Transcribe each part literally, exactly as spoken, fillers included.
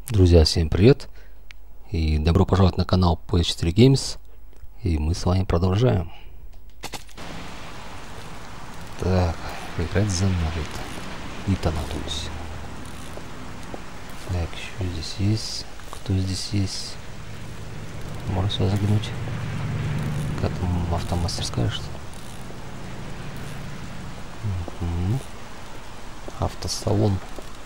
Друзья, всем привет и добро пожаловать на канал пи эс четыре Games. И мы с вами продолжаем. Так, играть за Наруто и Танатус. Так, еще здесь есть. Кто здесь есть? Можно сюда заглянуть. Как там автомастерская, что ли? Угу. Автосалон.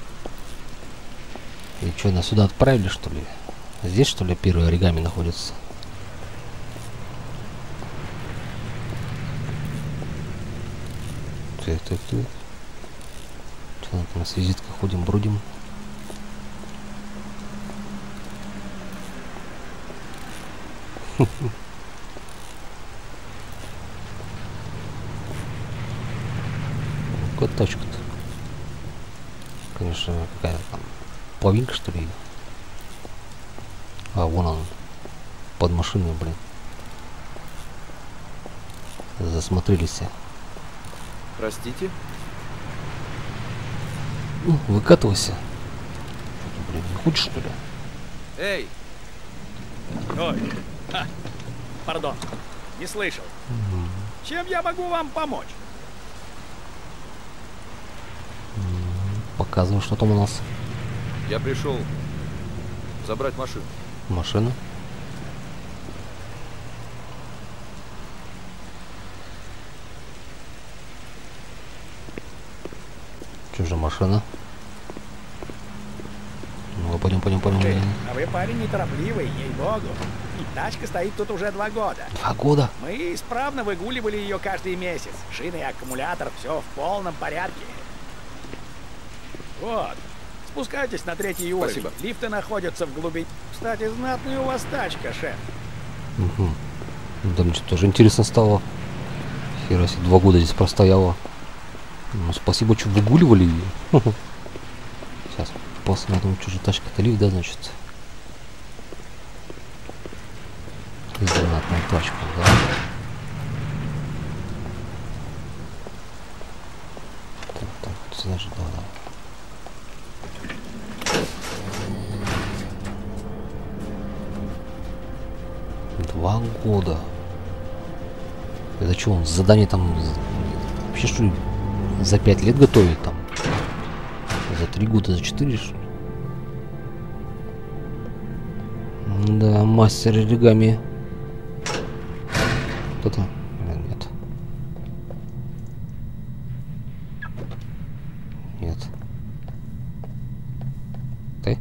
И что, нас сюда отправили, что ли? Здесь, что ли, первый оригами находится? Так, так, так. Что мы там с визиткой ходим, бродим? Какая тачка-то? Конечно, какая там половинка, что ли? А, вон он. Под машиной, блин. Засмотрелись. Простите? Ну, выкатывайся. Что-то, блин, не хочешь, что ли? Эй! Ой, ха, пардон, не слышал. Угу. Чем я могу вам помочь? Показывай, что там у нас. Я пришел забрать машину. Машина. Что же машина? Ну, пойдем, пойдем, пойдем. Эй, а вы парень неторопливый, ей-богу. И тачка стоит тут уже два года. Два года? Мы исправно выгуливали ее каждый месяц. Шины и аккумулятор, все в полном порядке. Вот. Спускайтесь на третий уровень. Спасибо. Лифты находятся в глубине. Кстати, знатная у вас тачка, шеф. Угу. Да мне тоже интересно стало. Хера себе, два года здесь простояла. Ну, спасибо, что выгуливали ее. Сейчас посмотрим, что же тачка-то, лифт, да, значит. Знатная тачка, да. Так, так, значит, да, да. Два года. Это что, он задание там вообще, что ли, за пять лет готовит там? За три года, за четыре, что ли? Да, мастер оригами. Кто-то? Нет. Нет. Ты?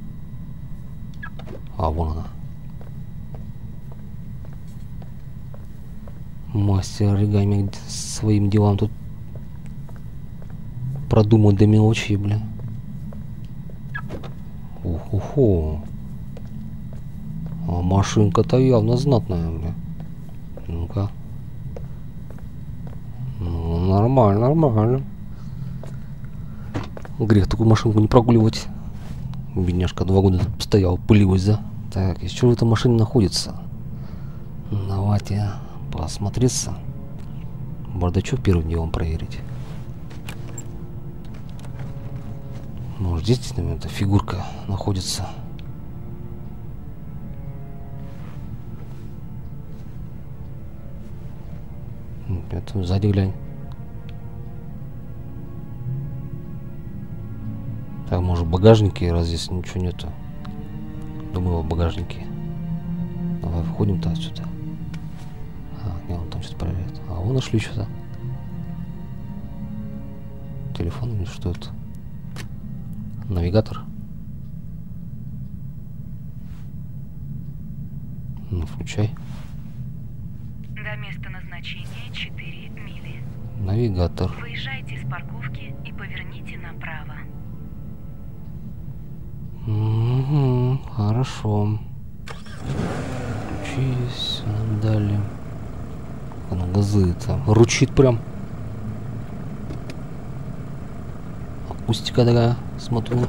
А, вон она. Мастер оригами своим делам тут продумать до мелочи, блин. Уху-ху. А машинка-то явно знатная, блин. Ну-ка. Ну, нормально, нормально. Грех такую машинку не прогуливать. Бедняжка два года стояла, пылилась, да? Так, из чего эта машина находится? Давайте посмотреться. Бардачок первым делом проверить. Может, здесь действительно эта фигурка находится. Это сзади глянь. Так, может, в багажнике, раз здесь ничего нету. Думаю, в багажнике. Давай входим-то отсюда. А, не, он там что-то проверяет. А, вон нашли что-то. Телефон или что это? Навигатор. Ну, включай. До места назначения четыре мили. Навигатор. Выезжайте с парковки и поверните направо. Угу, хорошо. Включись. Далее. Она газы-то ручит прям. Акустика такая, смотрю.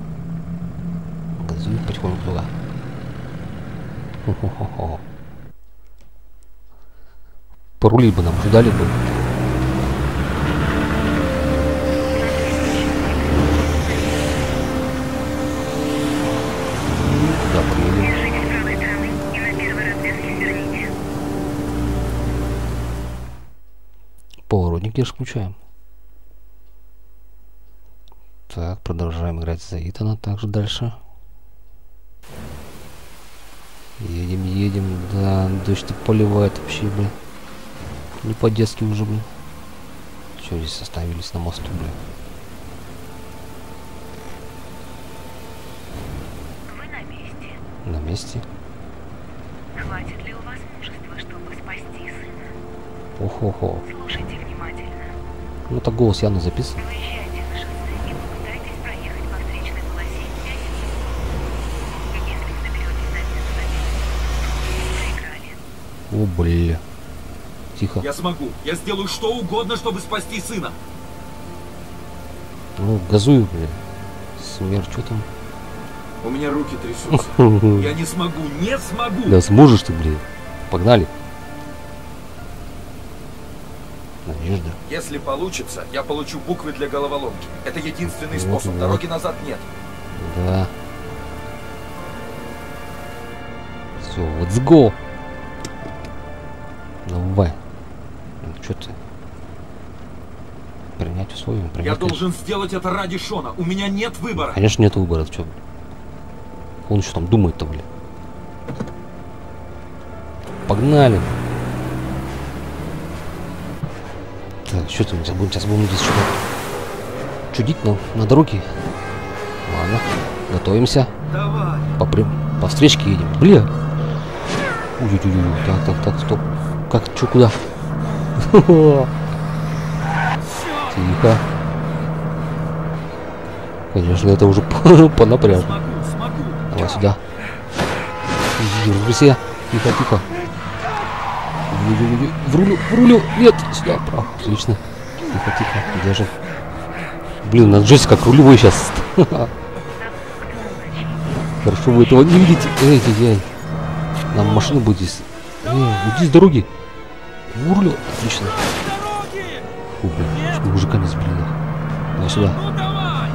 Газует потихоньку туда. Хо-хо-хо-хо. Порулить бы нам, ждали бы. конечно, включаем. Так, продолжаем играть за Итана. Также дальше. Едем, едем. Да, дождь поливает вообще, блин. Не по-детски уже, блин. Че здесь остановились на мосту, блин? Вы на месте. На месте? Хватит ли у вас мужества, чтобы спасти сына? Охо-хо. Слушайте внимательно. Ну так голос явно записан. Выезжайте на шоссе и попытайтесь проехать по встречной полосе пять минут. Если не доберетесь до места, проиграли. О, бля. Тихо. Я смогу. Я сделаю что угодно, чтобы спасти сына. Ну, газую, бля. Смерть, что там? У меня руки трясутся. Я не смогу, не смогу. Да сможешь ты, блин. Погнали. Надежда. Если получится, я получу буквы для головоломки. Это единственный Вот, способ. вот. Дороги назад нет. Да. Все, let's go. Давай. Что ты? Принять условия, принять. Я должен сделать это ради Шона. У меня нет выбора. Конечно, нет выбора. Что? Он еще там думает-то, блин. Погнали. Так, что там? Сейчас будем, сейчас будем здесь что-то чудить на, на дороге. Ладно, готовимся. Давай. По, при- по встречке едем. Бля. Ой-ой-ой. Так, так, так, стоп. Как, что, куда? Тихо. Конечно, это уже понапряжно. Смогу, смогу. Давай сюда. Держись. Тихо, тихо. Ой-ой-ой. В рулю, в рулю. Нет, сюда, прав. Отлично. Тихо, тихо. Держи. Блин, надо жесть как рулевой сейчас. Хорошо, вы этого не видите. Эй, эй, эй. Нам машина будет здесь. Эй, уйди с дороги. В рулю. Отлично. Фу, блин, что мужика не сбили. Давай сюда. Ну давай.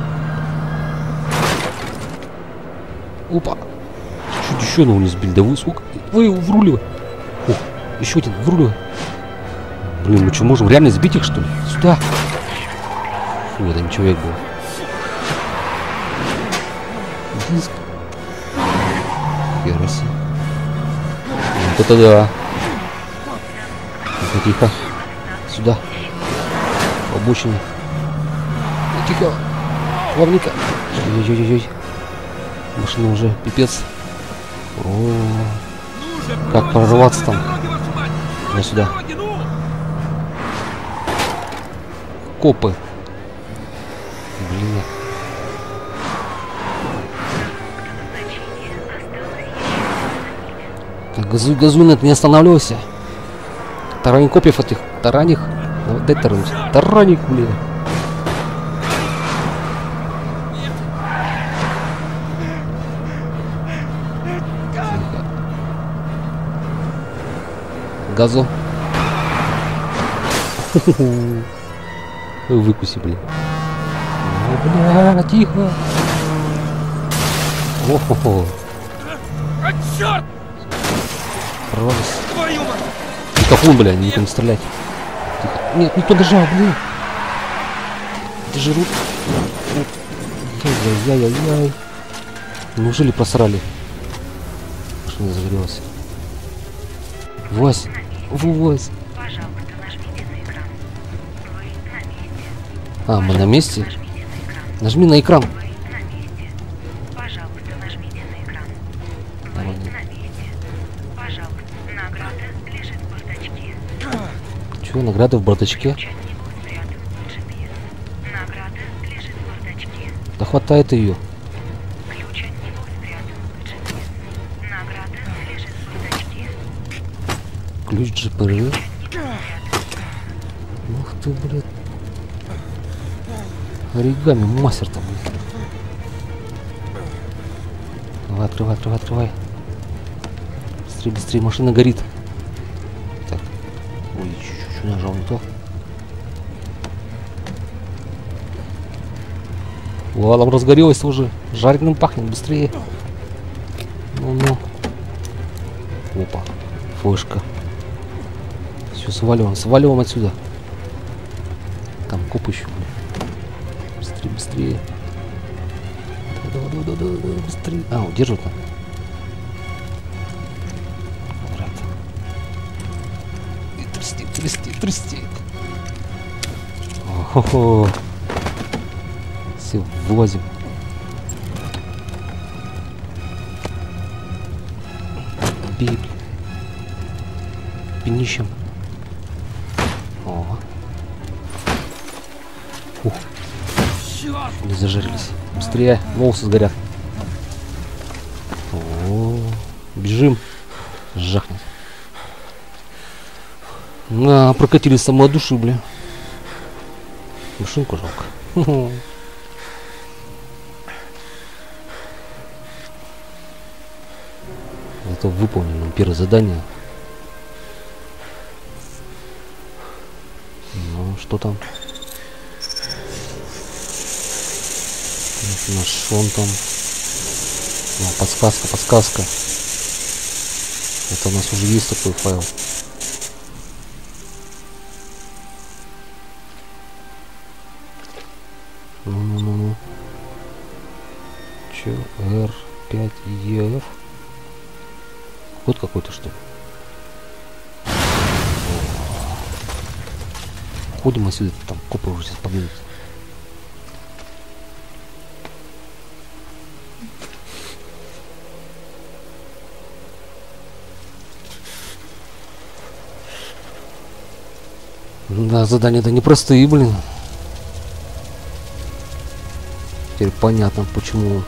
Опа. Чуть еще одного не сбили. Да вы сколько? Вы в рулю. О, еще один в рулю. Блин, мы что, можем реально сбить их, что ли? Сюда. Фу, это не человек был. Диск. Хероси. Вот это да. Тихо, тихо. Сюда. По обочине. Тихо. Плавненько. Ой-ой-ой-ой. Машина уже пипец. О, Ну же, как брось, прорваться там? дороги, вашу мать. На Брось сюда. дороги, ну. Копы. Блин. Так, газуй, газуй, нет, не останавливайся. Тарани копьев этих. Тараних. Ну, дай таранить. Тараник, блин. Тихо. Газу. Выкуси, блин. О, бля, тихо. О-хо-хо. А, черт! Прорвались. Твою мать! Микрофон, бля, не там стрелять. Тихо. Нет, никто нажал, блин. Жрут. Яй-яй-яй-яй. Неужели просрали? Машина загорелась. Вась. Вась. Пожалуйста, нажмите на экран. Вы на месте. А, мы на месте? Нажмите на экран. Нажми на экран. Вы на месте. Пожалуйста, нажмите на экран. Вы Давай. на месте. Пожалуйста, награда лежит в бардачке. Чего, награда в бардачке? Ключ от него спрятан в джи пи эс. Награда лежит в бардачке. Да хватает ее. Ключ от него спрятан в джи пи эс. Награда лежит в бардачке. Ключ джи пи эс. Ключ от него спрятан. Ух ты, блядь. Оригами мастер там, блядь. Давай, открывай, открывай, открывай. Быстрее, быстрее, машина горит. Так. Ой, чуть-чуть нажал не то. О, там разгорелось уже. Жареным пахнет, быстрее. Ну-ну. Опа. Флешка. Все, сваливаем, сваливаем отсюда. там коп еще. Быстрее, быстрее. Давай, давай, давай, давай, давай, быстрее. А, удерживать надо. Брат. И трясти, трясти, трясти. О-хо-хо. Все, вылазим. Бей. Пинищем. О. Ух. Не зажарились. Быстрее, волосы сгорят. О, бежим. Жахнет. Да, прокатились само от души, бля. Машинку жалко. Зато выполнено первое задание. Ну, что там? Наш Шон там. Ну, подсказка, подсказка. Это у нас уже есть такой файл. Ну-ну-ну-ну. Че? эр пять и эф. Код какой-то, что ли? Ходим отсюда, там копы уже сейчас победят. Да, задания-то непростые, блин. Теперь понятно, почему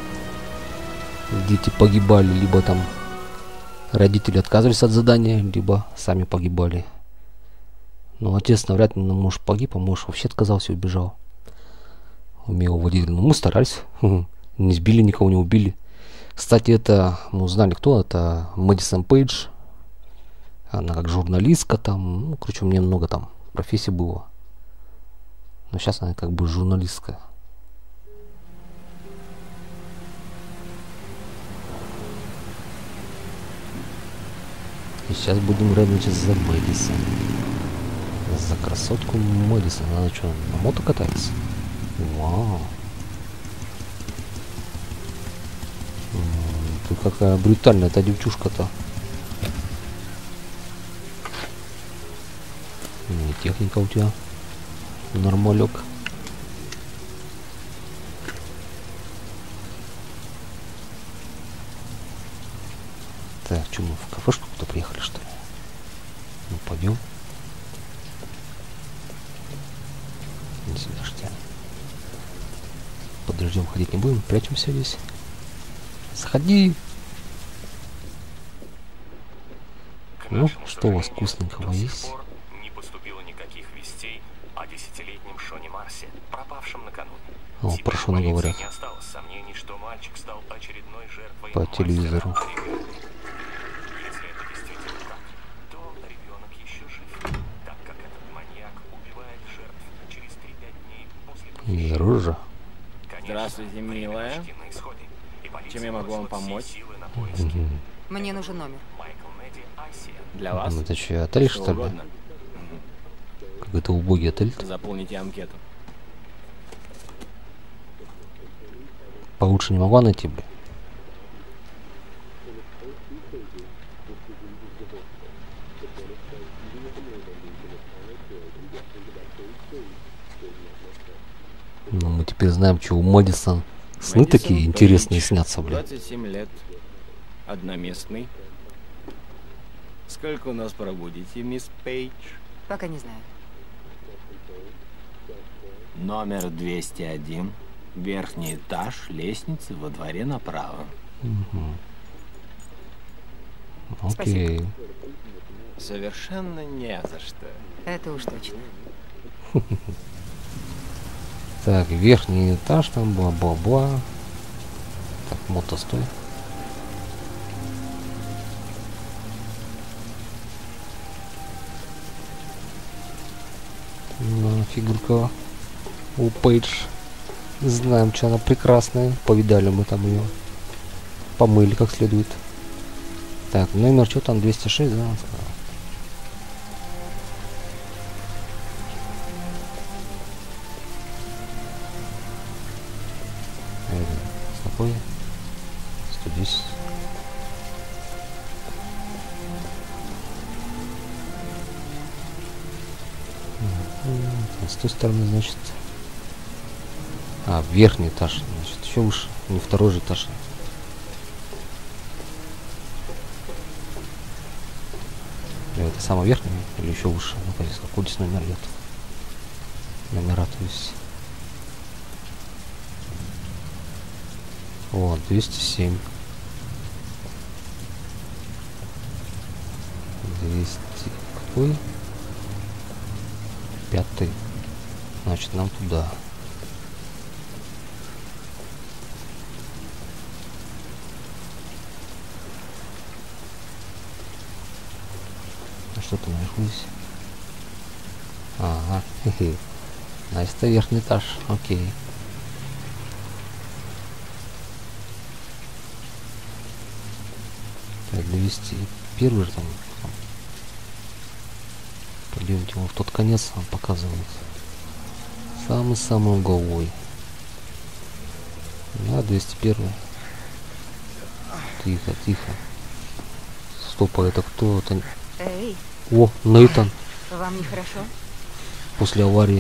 дети погибали, либо там родители отказывались от задания, либо сами погибали. Ну, отец навряд ли, ну, муж погиб, а муж вообще отказался и убежал. Умел водить. Ну, мы старались. Не сбили никого, не убили. Кстати, это, мы узнали, кто это. Мэдисон Пейдж. Она как журналистка там. Ну, короче, у меня много там профессий было. Но сейчас она как бы журналистка. И сейчас будем ревничать за Мэдисон. За красотку Мэдисон. Она что, на мото катается? Вау. Ты какая брутальная эта девчушка-то. И техника у тебя. Нормалек. Так, что мы в кафешку куда приехали, что ли? Ну, пойдем. Не сюда, что ли? Под дождем ходить не будем, прячемся здесь. Заходи. Ну, что у вас вкусненького есть? Не поступило никаких вестей о десятилетнем Шоне Марсе, пропавшем накануне. О, про Шона говорят. Не осталось сомнений, что мальчик стал очередной жертвой По телевизору. Если это действительно так, то ребенок еще жив, так как этот маньяк убивает жертв через три-пять дней после И рожа. Здравствуйте, милая. Чем я могу вам помочь? Мне нужен номер. Для вас? Ну, это что, отель, что ли? угодно. Какой-то убогий отель. Заполните анкету. Получше не могла найти, бля. Ну, мы теперь знаем, что у Мэдисон сны Мэдисон такие Пейдж, интересные снятся, бля. двадцать семь лет. Одноместный. Сколько у нас пробудете, мисс Пейдж? Пока не знаю. Номер двести один. Верхний этаж, лестницы во дворе направо. Угу. Окей. Совершенно не за что. Это уж точно. Так, верхний этаж там, бла-бла-бла. Так, мото, стой. Ну, фигурка у Пейдж. Знаем, что она прекрасная. Повидали мы там ее. Помыли как следует. Так, номер что там, двести шесть, да? какой? сто десять. С той стороны, значит. А, верхний этаж, значит, еще выше. Не второй же этаж. Это самый верхний или еще выше? Ну, здесь какой здесь номер идет? Номера, то есть. Вот, двести семь. двести. Какой? Пятый. Значит, нам туда. А что там наверху здесь? Ага, хе-хе. Значит, это верхний этаж. Окей. Так, довести первый же там. Пойдемте его в тот конец, он показывает. Самый-самый угловой. Да, двести первый. Тихо, тихо. Стоп, а это кто? Это... Эй, О, Нейтан. вам нехорошо? После аварии.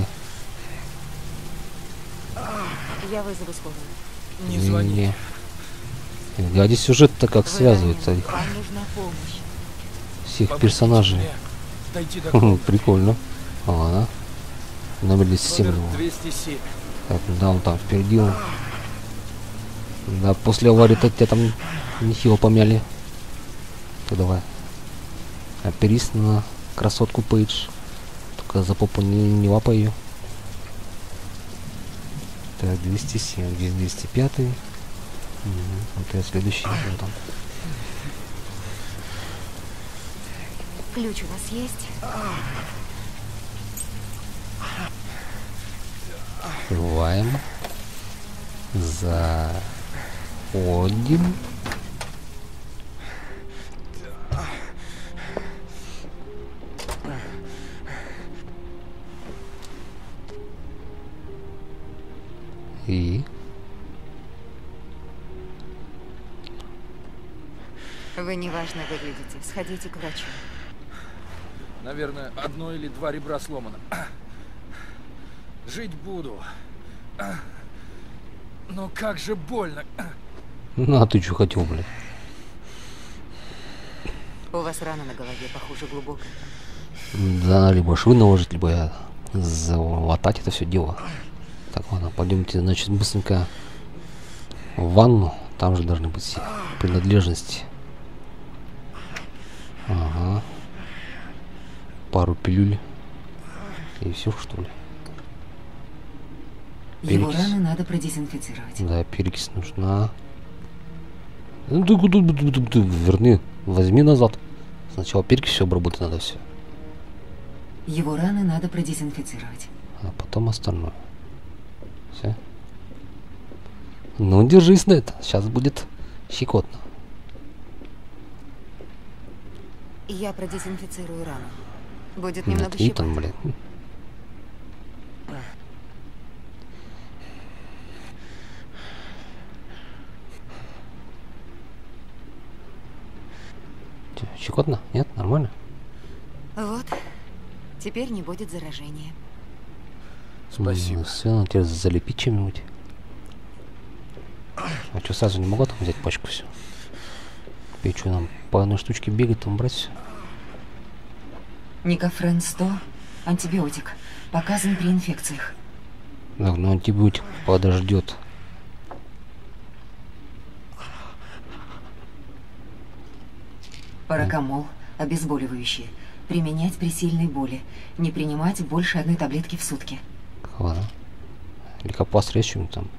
Я вызову скорую. Не звони. Не, не. А здесь сюжет-то как Вы связывается ранены. их, Вам нужна помощь. всех Помогите персонажей. мне дойти до Хм, комнаты. Прикольно. Ладно. Номер двести семь. Номер его. двести семь. Так, да, он там впереди. Он. Да, после аварии-то тебя там нехило помяли. Так, давай. Оперись на красотку Пейдж. Только за попу не, не лапай ее. Так, двести семь. Здесь двести пять. Угу. Вот я следующий. Вон там. Ключ у вас есть? Открываем. Заходим. И Вы неважно выглядите. Сходите к врачу. Наверное, одно или два ребра сломано. Жить буду. Но как же больно. ну а ты что хотел, блядь? У вас рана на голове, похоже, глубокая. Да, либо швы наложить, либо я залатать это все дело. Так, ладно, пойдемте, значит, быстренько в ванну. Там же должны быть все принадлежности. Ага. Пару пилюль. И все, что ли? Его Перекись. раны надо продезинфицировать. Да, перекись нужна. Ну, ты, ты, ты, ты, ты, верни, возьми назад. Сначала перекись все обработать надо все. Его раны надо продезинфицировать. А потом остальное. Все. Ну, держись на это. Сейчас будет щекотно. Я продезинфицирую рану. Будет Нет, немного Итан, щипать. блин. Чё, щекотно? Нет? Нормально? Вот. Теперь не будет заражения. Спасибо. Все, надо тебя залепить чем-нибудь. А что, сразу не могла там взять пачку все? И что, нам по одной штучке бегать, там брать все? Никофрен сто, антибиотик. Показан при инфекциях. Так, ну антибиотик подождет. Паракамол, обезболивающее. Применять при сильной боли. Не принимать больше одной таблетки в сутки. Ладно. Лейкопластырь есть что-нибудь там?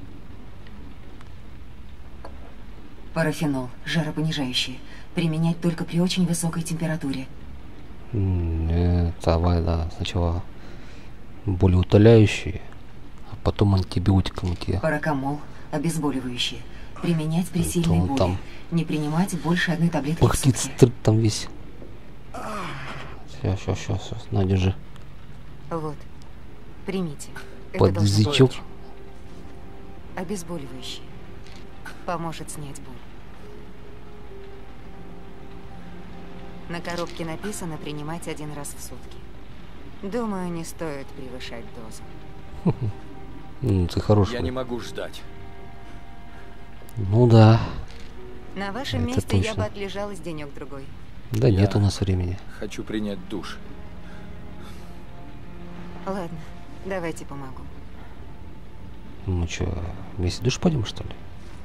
Парафенол, жаропонижающее. Применять только при очень высокой температуре. Нет, давай, да, сначала болеутоляющие, а потом антибиотиком идти. Паракамол, обезболивающее. Применять при Это сильной он боли. там Не принимать больше одной таблетки пыхтит, в сутки. стрит там весь. Все, все, все, все, на, держи. Вот. Примите. Это Под должно быть язычок. обезболивающее. поможет снять боль. На коробке написано принимать один раз в сутки. Думаю, не стоит превышать дозу. Ну, ты хороший. Я не могу ждать. Ну да. На вашем Это месте я точно. бы отлежалась денек-другой. Да Я нет у нас времени. Хочу принять душ. Ладно, давайте помогу. Мы что, вместе душ пойдем, что ли?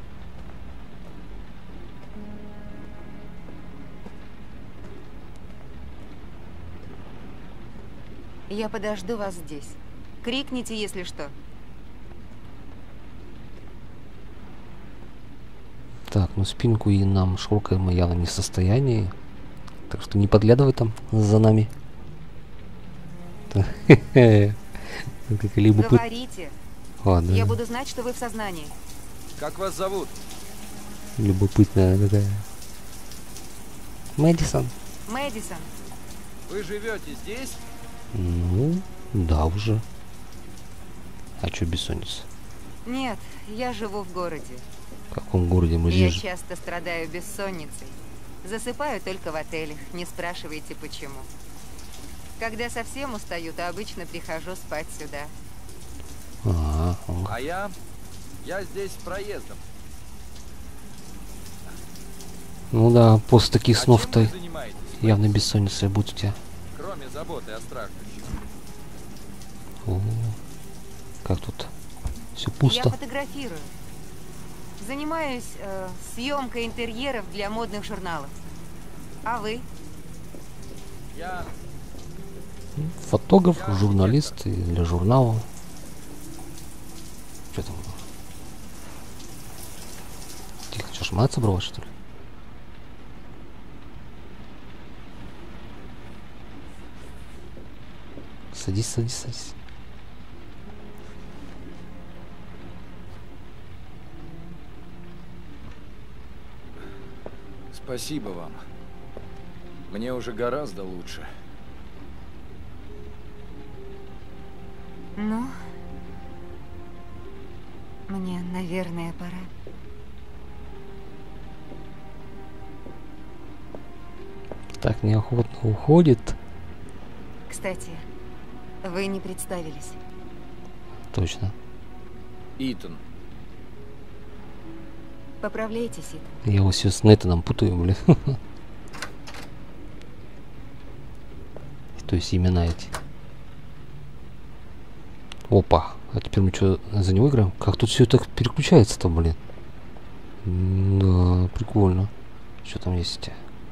Я подожду вас здесь. Крикните, если что. Так, ну спинку и нам шуркой мы явно не в состоянии. Так что не подглядывай там за нами. Либо Говорите. Ладно. Я буду знать, что вы в сознании. Как вас зовут? Любопытная такая. Мэдисон. Мэдисон. Вы живете здесь? Ну, да уже. А чё бессонница? Нет, я живу в городе. В каком городе мы Я здесь? часто страдаю бессонницей. Засыпаю только в отелях, не спрашивайте почему. Когда совсем устаю, то обычно прихожу спать сюда. Ага, А я... Я здесь проездом. ну да, после таких А чем снов-то вы занимаетесь, явно бессонница будет у тебя. кроме заботы о страждущих? О, как тут все Я пусто. фотографирую. Занимаюсь э, съемкой интерьеров для модных журналов. А вы? Я... Фотограф, журналист и для журнала. Что там? Тихо, что, шмат собралась, что ли? Садись, садись, садись. Спасибо вам. Мне уже гораздо лучше. Ну, мне, наверное, пора. Так неохотно уходит. Кстати, вы не представились. Точно. Итан. Поправляйтесь, Итан. Я его все с Нейтаном путаю, блин. То есть имена эти. Опа. А теперь мы что, за него играем? Как тут все так переключается-то, блин? Да, прикольно. Что там есть?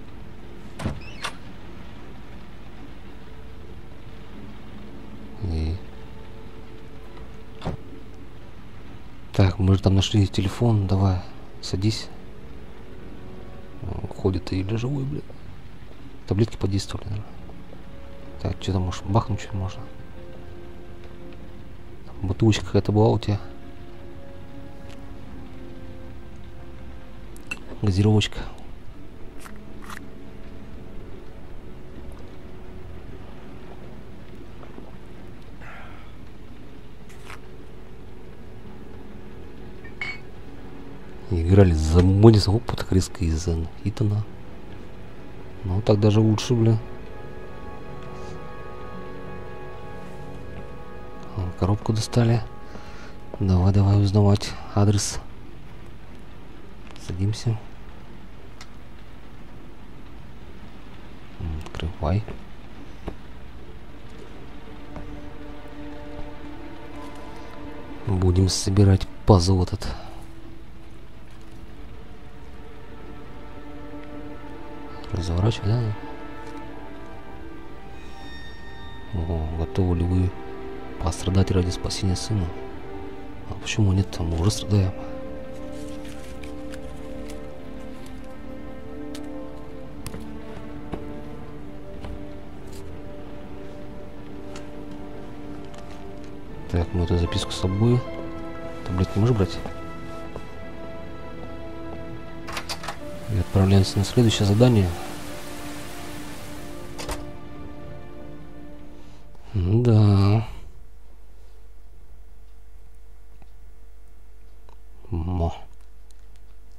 И... Так, мы же там нашли телефон. Давай, садись. Ходит или живой, блин. Таблетки подействовали, наверное. Так, что там, может, бахнуть что можно? Бутылочка какая-то была у тебя. Газировочка. Играли за Мэдисон. Опа, так резко из-за Итана. Ну, так даже лучше, бля. Коробку достали. Давай, давай узнавать адрес. Садимся. Открывай. Будем собирать пазл этот. Разворачивай, да? О, готовы ли вы пострадать ради спасения сына? А почему нет? Мы уже страдаем. Так, мы эту записку с собой. Таблетки можешь брать? И отправляемся на следующее задание. Да. Мо.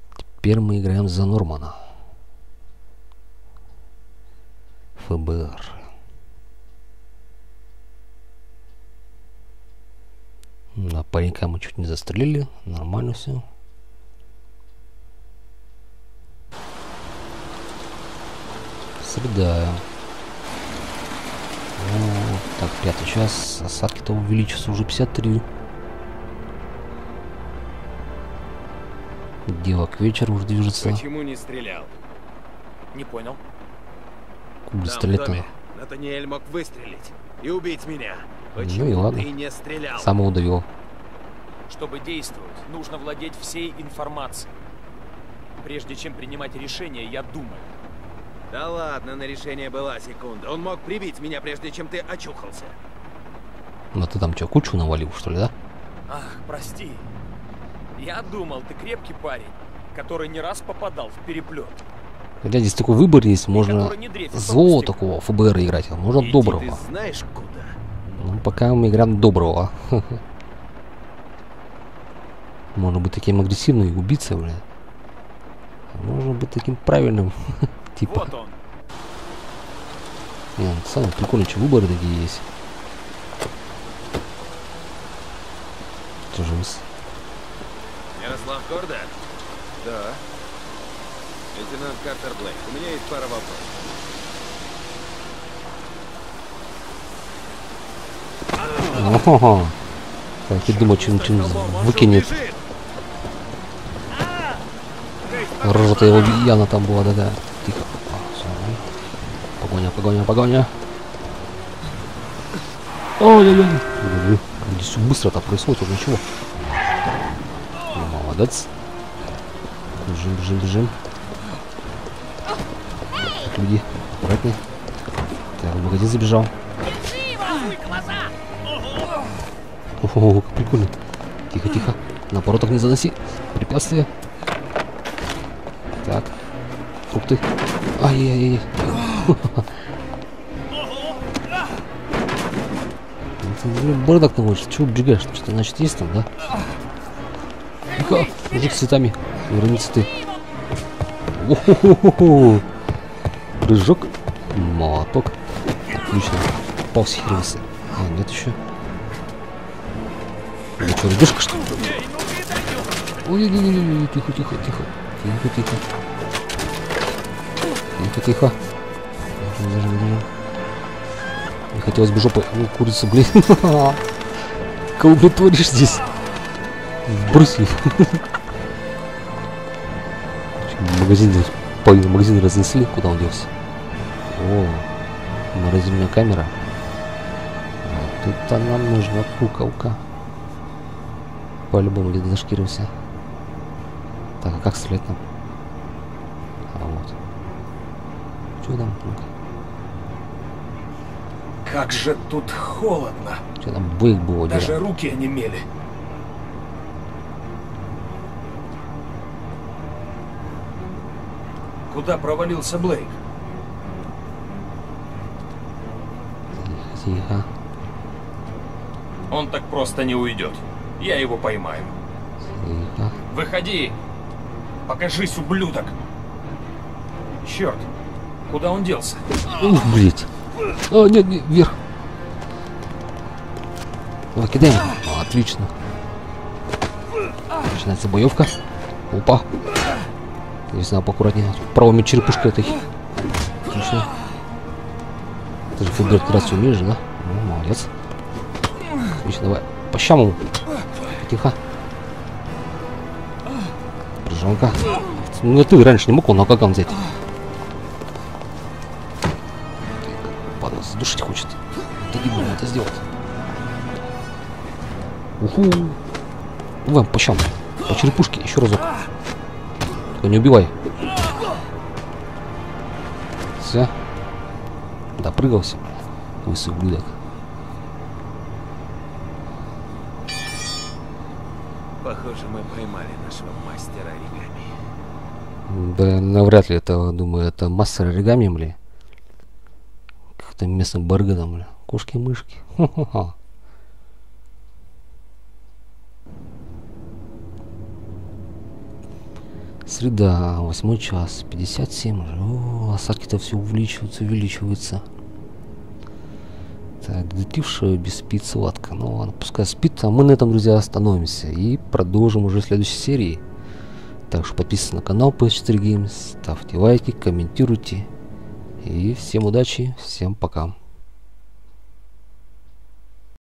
Теперь мы играем за Нормана. эф бэ эр. На паренька мы чуть не застрелили. Нормально все. Среда. Ну, так, пятый час. Осадки-то увеличатся уже пятьдесят три. Дело к вечеру уже движется. Почему не стрелял? Не понял. Куда стрелять надо? Натаниэль мог выстрелить и убить меня. Ну Почему и ладно. ты не стрелял? Самого довел. Чтобы действовать, нужно владеть всей информацией. Прежде чем принимать решение, я думаю. Да ладно, на решение была секунда. Он мог прибить меня, прежде чем ты очухался. Ну ты там что, кучу навалил, что ли, да? Ах, прости. Я думал, ты крепкий парень, который не раз попадал в переплет. Хотя здесь такой выбор есть, можно который не дрейфит по злого пустяку. такого эф бэ эр играть, а можно Иди доброго. ты знаешь куда? Ну, пока мы играем доброго. Можно быть таким агрессивным и убийцей, бля. А можно быть таким правильным. Типа. Вот он. Не, самые прикольные что, выборы такие есть. Что же вы с- Ярослав Корда? Да. Лейтенант Картер Блейк, у меня есть пара вопросов. Ого. Так, я думаю, чем чем выкинет. Рожа-то его явно там была, да-да. Тихо. А, всё, ну. Погоня, погоня, погоня. Ой-ой-ой. Здесь все быстро-то происходит, уже ничего. Ну, молодец. Бежим, бежим, бежим. Так, люди, аккуратнее. Так, в магазин забежал. Ого, как прикольно. Тихо, тихо. На поротах не заноси. Препятствия. Так. Фрукты. Ай-яй-яй. Бардак наводишь. Чего убегаешь? Что-то, значит, есть там, да? Тихо. Мужик с цветами. Вернись ты. О-хо-хо-хо. Прыжок. Молоток. Отлично. Попал с хервиса. А, нет еще. Ну что, рыбешка, что ли? Ой-ой-ой, тихо, тихо, тихо. Тихо, тихо. Тихо, тихо. Бежим, бежим, бежим. Не хотелось бы жопы. Ну, курица, блин. Кого ты творишь здесь? Брось их. Магазин здесь. Половину магазина разнесли. Куда он делся? О, морозильная камера. Вот это нам нужна пукалка. По-любому где-то зашкирился. Так, а как стрелять нам? А вот. Что там? Ну-ка. Как же тут холодно. Что там боек было? Даже дело? руки онемели. Куда провалился Блейк? Тихо, тихо. Он так просто не уйдет. Я его поймаю. Тихо. Выходи! Покажись, ублюдок! Черт! Куда он делся? Ух, блять. А, нет, нет, вверх. Давай, кидаем. А, отлично. Начинается боевка. Опа. Здесь надо поаккуратнее. Правыми черепушкой этой. Отлично. Ты же футболь как раз умеешь, да? Ну, молодец. Отлично, давай. По щам ему. Тихо. Прыжонка. Ну ты раньше не мог он, а как он взять? Падла, задушить хочет. Да не будем это сделать. Уху. Давай по щам. По черепушке. Еще разок. Только не убивай. Все. Допрыгался. Лысый ублюдок. Похоже, мы поймали нашего мастера оригами. Да навряд ли это, думаю, это мастер оригами, бля. Как-то местный барыга там, бля. Кошки-мышки. Хо-хо-хо. Среда, восьмой час, пятьдесят семь уже. О, осадки-то все увеличиваются, увеличиваются. Так, детектив Шеби спит сладко. Ну ладно, пускай спит, а мы на этом, друзья, остановимся. И продолжим уже в следующей серии. Так что подписывайтесь на канал пи эс четыре Games, ставьте лайки, комментируйте. И всем удачи, всем пока.